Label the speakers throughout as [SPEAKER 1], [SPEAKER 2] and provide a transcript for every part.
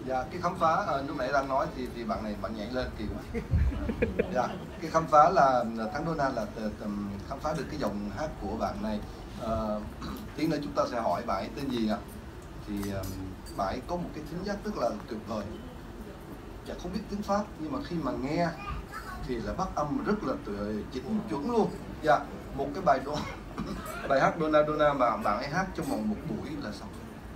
[SPEAKER 1] Dạ, cái khám phá lúc nãy đang nói thì bạn này bạn nhảy lên kỳ quá. Dạ, cái khám phá là Thắng Donald là khám phá được cái giọng hát của bạn này. Tí nữa chúng ta sẽ hỏi bạn ấy tên gì ạ? Thì bạn ấy có một cái thính giác rất là tuyệt vời. Dạ, không biết tiếng Pháp nhưng mà khi mà nghe thì là bắt âm rất là chỉnh chuẩn luôn. Dạ, một cái bài hát Donna Donna mà bạn ấy hát trong vòng một buổi là xong.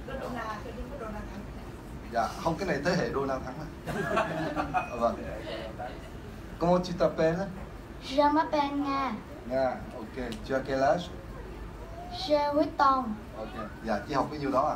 [SPEAKER 1] Dạ, không, cái này thế hệ Donald Thắng à. Vâng. Comment tu t'appelles?
[SPEAKER 2] Je m'appelle Nga.
[SPEAKER 1] Nga, ok. Tu as quel âge?
[SPEAKER 2] J'ai 8 ans.
[SPEAKER 1] Ok. Dạ, chỉ học cái nhiêu đó à?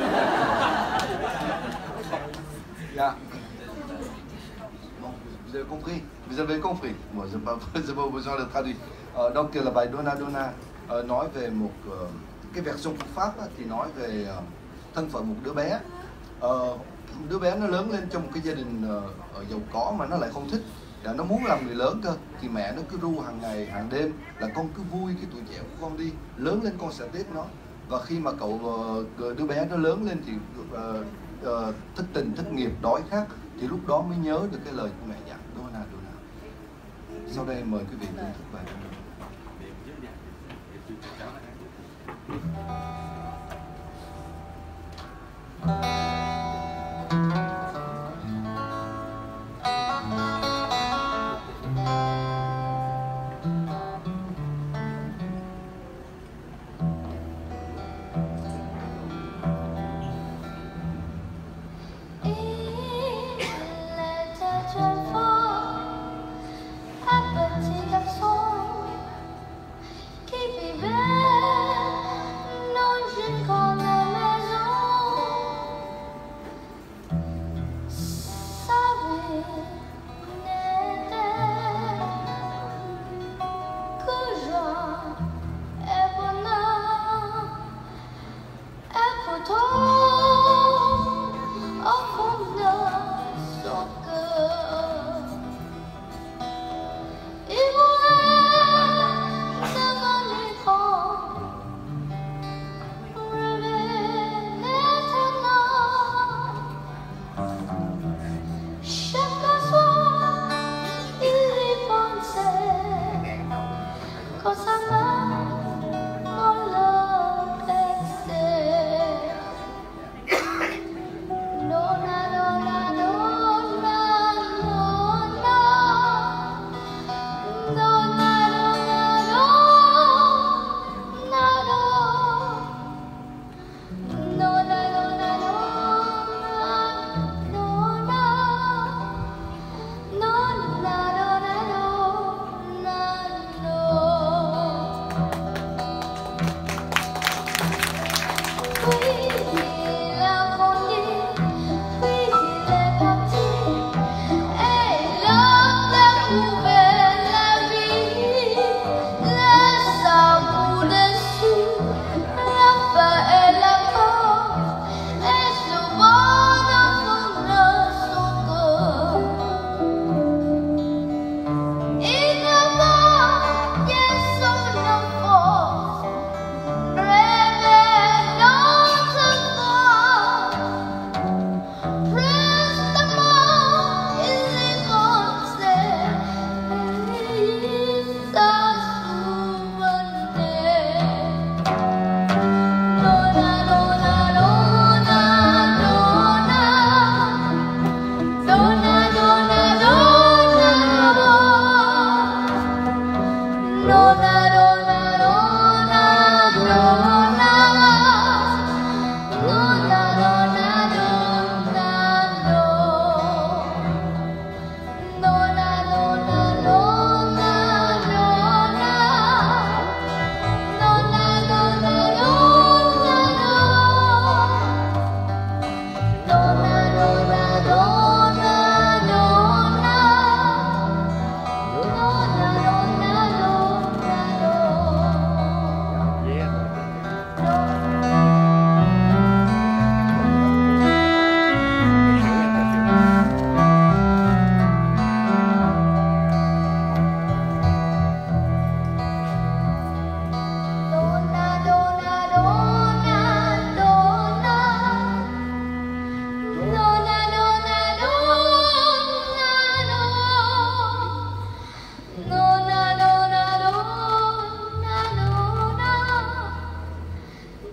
[SPEAKER 1] Dạ. Bon, vous avez compris? Vous avez compris? Moi, je n'ai pas besoin de traduire. Donc là bài Donna Donna nói về một cái version của Pháp thì nói về thân phận một đứa bé. Đứa bé nó lớn lên trong một cái gia đình giàu có mà nó lại không thích, nó muốn làm người lớn cơ, thì mẹ nó cứ ru hàng ngày hàng đêm là con cứ vui cái tuổi trẻ của con đi, lớn lên con sẽ tiếp nó. Và khi mà đứa bé nó lớn lên thì thất tình thất nghiệp đói khát, thì lúc đó mới nhớ được cái lời của mẹ dặn Donna Donna. Sau đây mời quý vị thưởng thức bài.
[SPEAKER 2] Au fond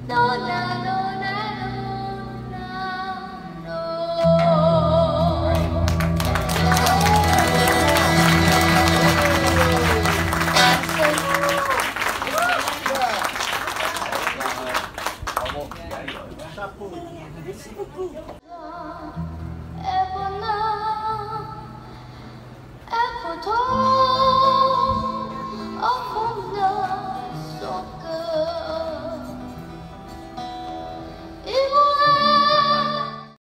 [SPEAKER 2] Donna, Donna, Donna,